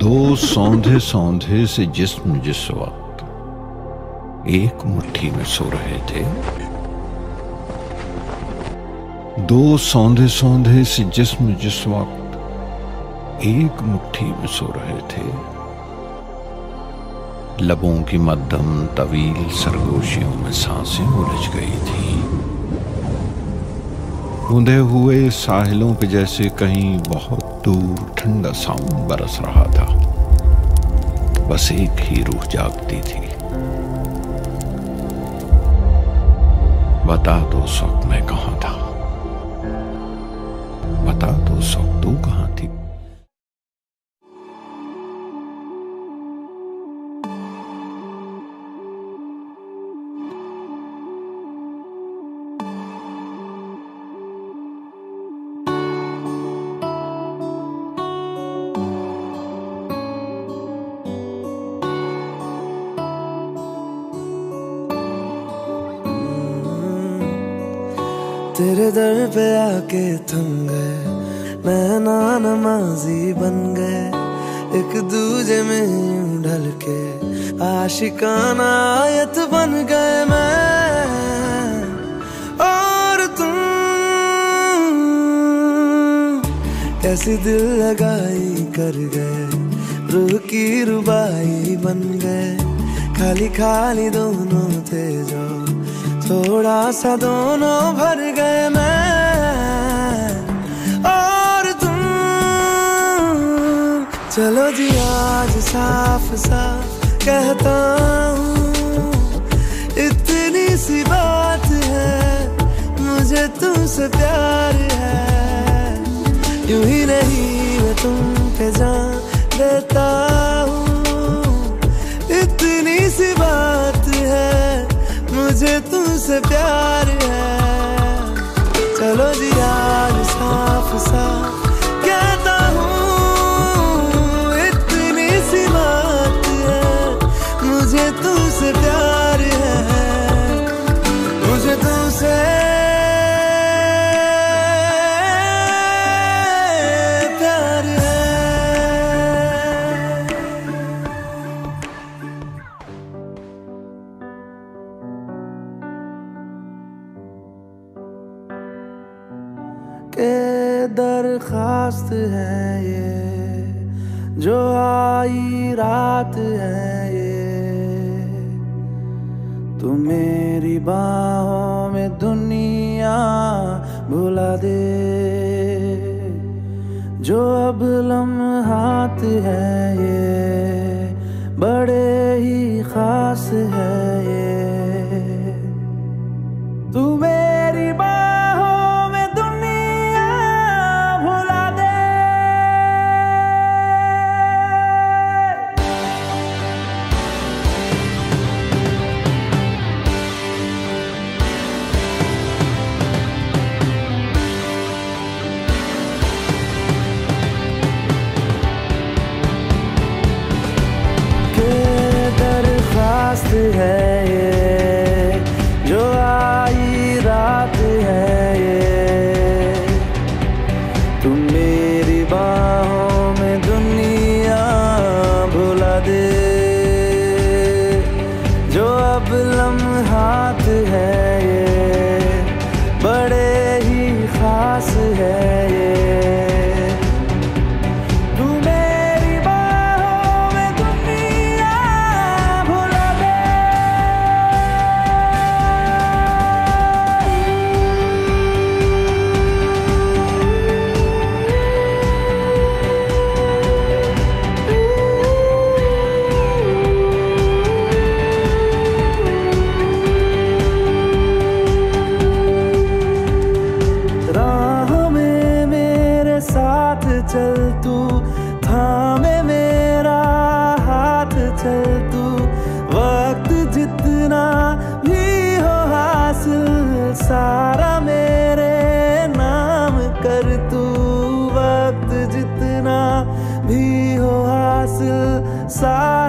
दो सौंधे सौंधे से जिस्म जिस वक्त एक मुट्ठी में सो रहे थे, दो सौंधे सौंधे से जिस्म जिस वक्त एक मुट्ठी में सो रहे थे, लबों की मध्यम तवील सरगोशियों में सांसें उलझ गई थी। बूंदे हुए साहिलों पे जैसे कहीं बहुत दूर ठंडा सावन बरस रहा था। बस एक ही रूह जागती थी। बता दो उस वक्त मैं कहां था, बता दो उस वक्त तू कहां थी। तेरे दर पे आके थम गए, नैना नमाजी बन गए, एक दूजे में यूं ढल के आशिकाना आयत बन गए मैं और तुम। कैसी दिल लगाई कर गए, रूह की रुबाई बन गए, खाली खाली दोनों थे जो थोड़ा सा दोनों भर गए मैं और तुम। चलो जी आज साफ साफ कहता हूँ, इतनी सी बात है, मुझे तुमसे प्यार है। यूं ही नहीं मैं तुम पे जान देता हूँ, इतनी सी बात है, मुझे तुमसे प्यार है। चलो जी आज साफ साफ कहता हूँ, इतनी सी बात है, मुझे तुमसे प्यार है, मुझे तुमसे प्यार है। के दरखास्त है ये जो आई रात है ये, तू मेरी बाहों में दुनिया भुला दे। जो अब लम्हात है ये बड़े ही खास है ये, तू मेरी बाहों में दुनिया भुला दे। के दरखास्त है ये जो आई रात है ये, तुम मेरी बाहों में दुनिया भुला दे। जो अब लम्हात है ये बड़े ही खास है ये, तू मेरी बाहों में दुनिया भुला दे। राह में मेरे साथ चल तू, थामे मेरा हाथ चल तू, वक्त जितना भी हो हासिल सारा मेरे नाम कर तू। वक्त जितना भी हो हासिल सारा